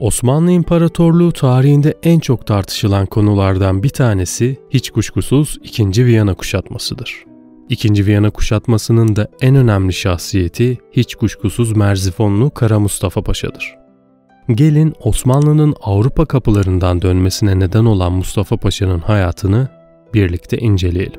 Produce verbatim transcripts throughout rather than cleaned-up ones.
Osmanlı İmparatorluğu tarihinde en çok tartışılan konulardan bir tanesi hiç kuşkusuz ikinci. Viyana kuşatmasıdır. ikinci. Viyana kuşatmasının da en önemli şahsiyeti hiç kuşkusuz Merzifonlu Kara Mustafa Paşa'dır. Gelin Osmanlı'nın Avrupa kapılarından dönmesine neden olan Mustafa Paşa'nın hayatını birlikte inceleyelim.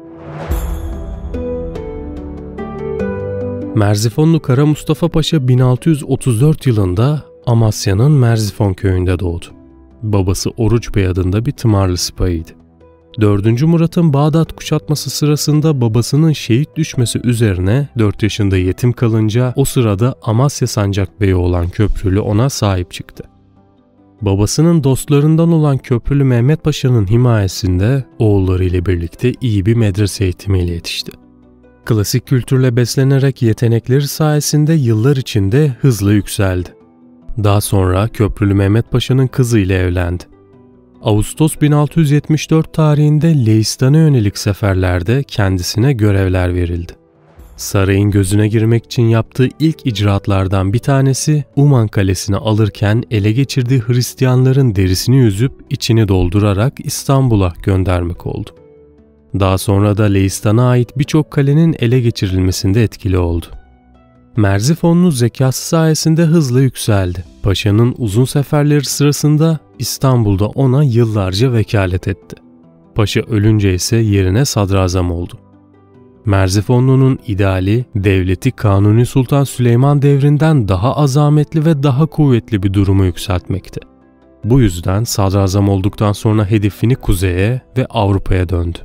Merzifonlu Kara Mustafa Paşa bin altı yüz otuz dört yılında Amasya'nın Merzifon köyünde doğdu. Babası Oruç Bey adında bir tımarlı sipahiydi. dördüncü. Murat'ın Bağdat kuşatması sırasında babasının şehit düşmesi üzerine dört yaşında yetim kalınca o sırada Amasya Sancakbeyi olan Köprülü ona sahip çıktı. Babasının dostlarından olan Köprülü Mehmet Paşa'nın himayesinde oğullarıyla birlikte iyi bir medrese eğitimiyle yetişti. Klasik kültürle beslenerek yetenekleri sayesinde yıllar içinde hızla yükseldi. Daha sonra Köprülü Mehmet Paşa'nın kızı ile evlendi. Ağustos bin altı yüz yetmiş dört tarihinde Leistan'a yönelik seferlerde kendisine görevler verildi. Sarayın gözüne girmek için yaptığı ilk icraatlardan bir tanesi Uman Kalesi'ni alırken ele geçirdiği Hristiyanların derisini yüzüp içini doldurarak İstanbul'a göndermek oldu. Daha sonra da Leistan'a ait birçok kalenin ele geçirilmesinde etkili oldu. Merzifonlu zekası sayesinde hızla yükseldi. Paşa'nın uzun seferleri sırasında İstanbul'da ona yıllarca vekalet etti. Paşa ölünce ise yerine sadrazam oldu. Merzifonlu'nun ideali, devleti Kanuni Sultan Süleyman devrinden daha azametli ve daha kuvvetli bir durumu yükseltmekti. Bu yüzden sadrazam olduktan sonra hedefini kuzeye ve Avrupa'ya döndü.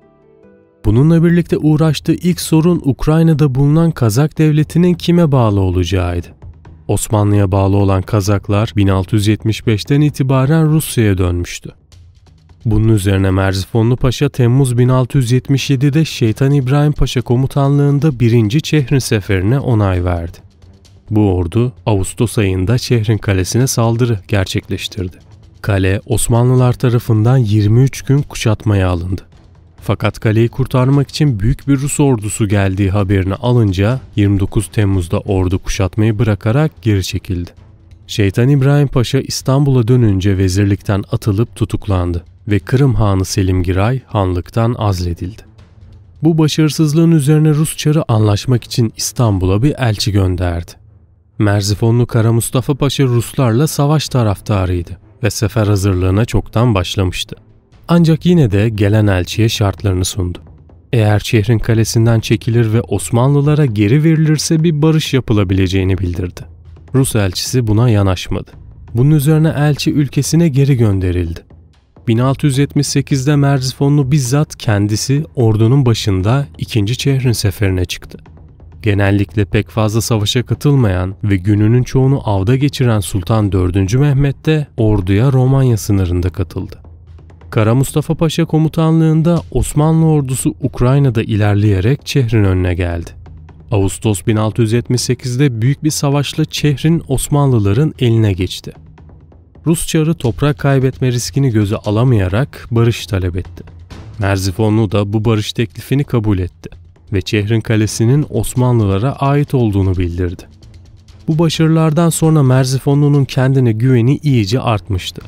Bununla birlikte uğraştığı ilk sorun Ukrayna'da bulunan Kazak devletinin kime bağlı olacağıydı. Osmanlı'ya bağlı olan Kazaklar bin altı yüz yetmiş beşten itibaren Rusya'ya dönmüştü. Bunun üzerine Merzifonlu Paşa Temmuz bin altı yüz yetmiş yedi'de Şeytan İbrahim Paşa komutanlığında birinci. Çehrin seferine onay verdi. Bu ordu Ağustos ayında Çehrin Kalesi'ne saldırı gerçekleştirdi. Kale Osmanlılar tarafından yirmi üç gün kuşatmaya alındı. Fakat kaleyi kurtarmak için büyük bir Rus ordusu geldiği haberini alınca yirmi dokuz Temmuz'da ordu kuşatmayı bırakarak geri çekildi. Şeytan İbrahim Paşa İstanbul'a dönünce vezirlikten atılıp tutuklandı ve Kırım Hanı Selim Giray hanlıktan azledildi. Bu başarısızlığın üzerine Rus Çarı anlaşmak için İstanbul'a bir elçi gönderdi. Merzifonlu Kara Mustafa Paşa Ruslarla savaş taraftarıydı ve sefer hazırlığına çoktan başlamıştı. Ancak yine de gelen elçiye şartlarını sundu. Eğer Çehrin kalesinden çekilir ve Osmanlılara geri verilirse bir barış yapılabileceğini bildirdi. Rus elçisi buna yanaşmadı. Bunun üzerine elçi ülkesine geri gönderildi. bin altı yüz yetmiş sekiz'de Merzifonlu bizzat kendisi ordunun başında ikinci. Çehrin seferine çıktı. Genellikle pek fazla savaşa katılmayan ve gününün çoğunu avda geçiren Sultan dördüncü. Mehmet de orduya Romanya sınırında katıldı. Kara Mustafa Paşa komutanlığında Osmanlı ordusu Ukrayna'da ilerleyerek Çehrin önüne geldi. Ağustos bin altı yüz yetmiş sekiz'de büyük bir savaşla Çehrin Osmanlıların eline geçti. Rus Çarı toprak kaybetme riskini göze alamayarak barış talep etti. Merzifonlu da bu barış teklifini kabul etti ve Çehrin kalesinin Osmanlılara ait olduğunu bildirdi. Bu başarılardan sonra Merzifonlu'nun kendine güveni iyice artmıştı.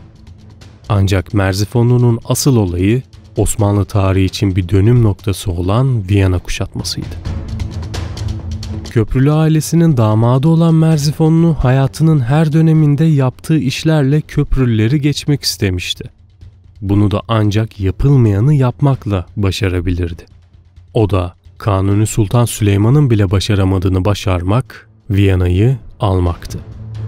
Ancak Merzifonlu'nun asıl olayı Osmanlı tarihi için bir dönüm noktası olan Viyana kuşatmasıydı. Köprülü ailesinin damadı olan Merzifonlu hayatının her döneminde yaptığı işlerle Köprülüleri geçmek istemişti. Bunu da ancak yapılmayanı yapmakla başarabilirdi. O da Kanuni Sultan Süleyman'ın bile başaramadığını başarmak, Viyana'yı almaktı.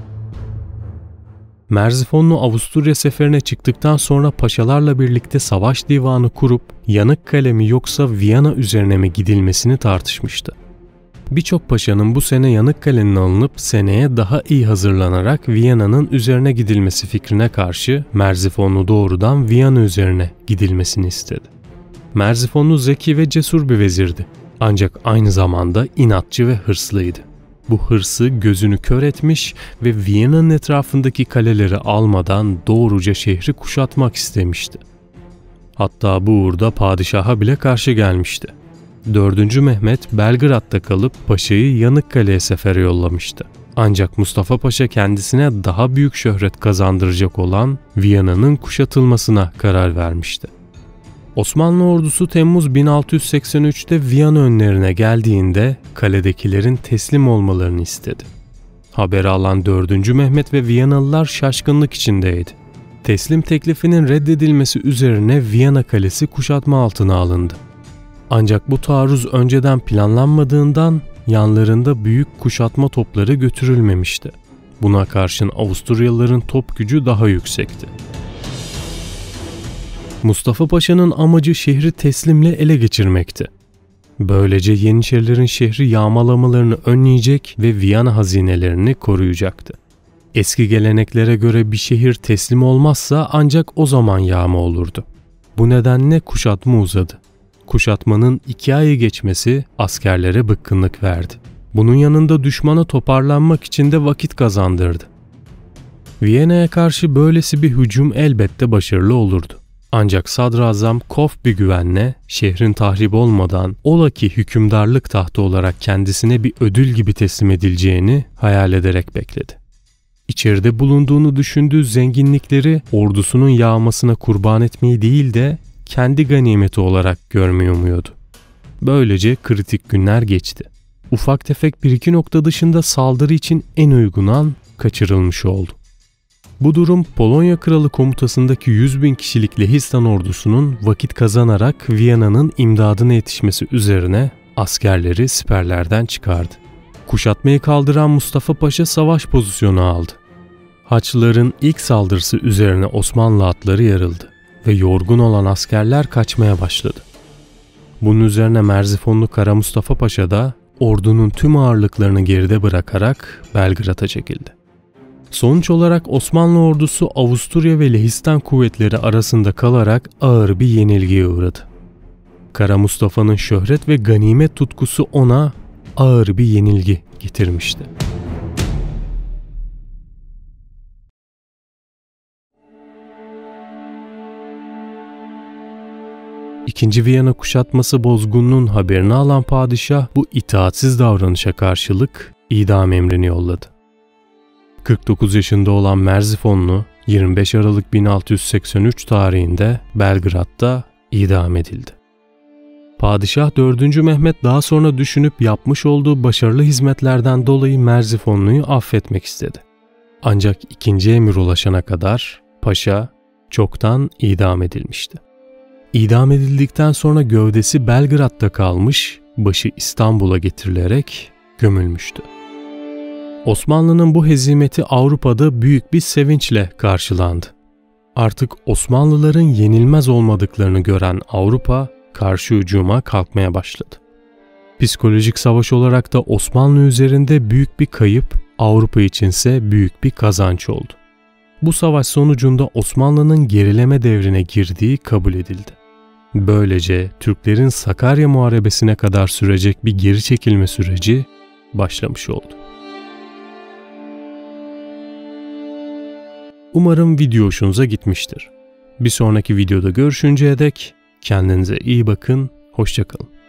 Merzifonlu Avusturya seferine çıktıktan sonra paşalarla birlikte savaş divanı kurup Yanıkkale mi yoksa Viyana üzerine mi gidilmesini tartışmıştı. Birçok paşanın bu sene Yanıkkale'nin alınıp seneye daha iyi hazırlanarak Viyana'nın üzerine gidilmesi fikrine karşı Merzifonlu doğrudan Viyana üzerine gidilmesini istedi. Merzifonlu zeki ve cesur bir vezirdi. Ancak aynı zamanda inatçı ve hırslıydı. Bu hırsı gözünü kör etmiş ve Viyana'nın etrafındaki kaleleri almadan doğruca şehri kuşatmak istemişti. Hatta bu uğurda padişaha bile karşı gelmişti. dördüncü. Mehmet Belgrad'da kalıp paşayı Yanıkkale'ye sefere yollamıştı. Ancak Mustafa Paşa kendisine daha büyük şöhret kazandıracak olan Viyana'nın kuşatılmasına karar vermişti. Osmanlı ordusu Temmuz bin altı yüz seksen üç'te Viyana önlerine geldiğinde kaledekilerin teslim olmalarını istedi. Haberi alan dördüncü Mehmet ve Viyanalılar şaşkınlık içindeydi. Teslim teklifinin reddedilmesi üzerine Viyana Kalesi kuşatma altına alındı. Ancak bu taarruz önceden planlanmadığından yanlarında büyük kuşatma topları götürülmemişti. Buna karşın Avusturyalıların top gücü daha yüksekti. Mustafa Paşa'nın amacı şehri teslimle ele geçirmekti. Böylece Yeniçerilerin şehri yağmalamalarını önleyecek ve Viyana hazinelerini koruyacaktı. Eski geleneklere göre bir şehir teslim olmazsa ancak o zaman yağma olurdu. Bu nedenle kuşatma uzadı. Kuşatmanın iki ayı geçmesi askerlere bıkkınlık verdi. Bunun yanında düşmana toparlanmak için de vakit kazandırdı. Viyana'ya karşı böylesi bir hücum elbette başarılı olurdu. Ancak Sadrazam Kof bir güvenle şehrin tahrip olmadan ola ki hükümdarlık tahtı olarak kendisine bir ödül gibi teslim edileceğini hayal ederek bekledi. İçeride bulunduğunu düşündüğü zenginlikleri ordusunun yağmasına kurban etmeyi değil de kendi ganimeti olarak görmeyi umuyordu. Böylece kritik günler geçti. Ufak tefek bir iki nokta dışında saldırı için en uygun an kaçırılmış oldu. Bu durum Polonya Kralı komutasındaki yüz bin kişilik Lehistan ordusunun vakit kazanarak Viyana'nın imdadına yetişmesi üzerine askerleri siperlerden çıkardı. Kuşatmayı kaldıran Mustafa Paşa savaş pozisyonu aldı. Haçlıların ilk saldırısı üzerine Osmanlı atları yarıldı ve yorgun olan askerler kaçmaya başladı. Bunun üzerine Merzifonlu Kara Mustafa Paşa da ordunun tüm ağırlıklarını geride bırakarak Belgrad'a çekildi. Sonuç olarak Osmanlı ordusu Avusturya ve Lehistan kuvvetleri arasında kalarak ağır bir yenilgiye uğradı. Kara Mustafa'nın şöhret ve ganimet tutkusu ona ağır bir yenilgi getirmişti. İkinci Viyana kuşatması bozgununun haberini alan padişah bu itaatsiz davranışa karşılık idam emrini yolladı. kırk dokuz yaşında olan Merzifonlu yirmi beş Aralık bin altı yüz seksen üç tarihinde Belgrad'da idam edildi. Padişah dördüncü Mehmet daha sonra düşünüp yapmış olduğu başarılı hizmetlerden dolayı Merzifonlu'yu affetmek istedi. Ancak ikinci emir ulaşana kadar paşa çoktan idam edilmişti. İdam edildikten sonra gövdesi Belgrad'da kalmış, başı İstanbul'a getirilerek gömülmüştü. Osmanlı'nın bu hezimeti Avrupa'da büyük bir sevinçle karşılandı. Artık Osmanlıların yenilmez olmadıklarını gören Avrupa karşı hücuma kalkmaya başladı. Psikolojik savaş olarak da Osmanlı üzerinde büyük bir kayıp, Avrupa içinse büyük bir kazanç oldu. Bu savaş sonucunda Osmanlı'nın gerileme devrine girdiği kabul edildi. Böylece Türklerin Sakarya Muharebesi'ne kadar sürecek bir geri çekilme süreci başlamış oldu. Umarım video hoşunuza gitmiştir. Bir sonraki videoda görüşünceye dek kendinize iyi bakın, hoşça kalın.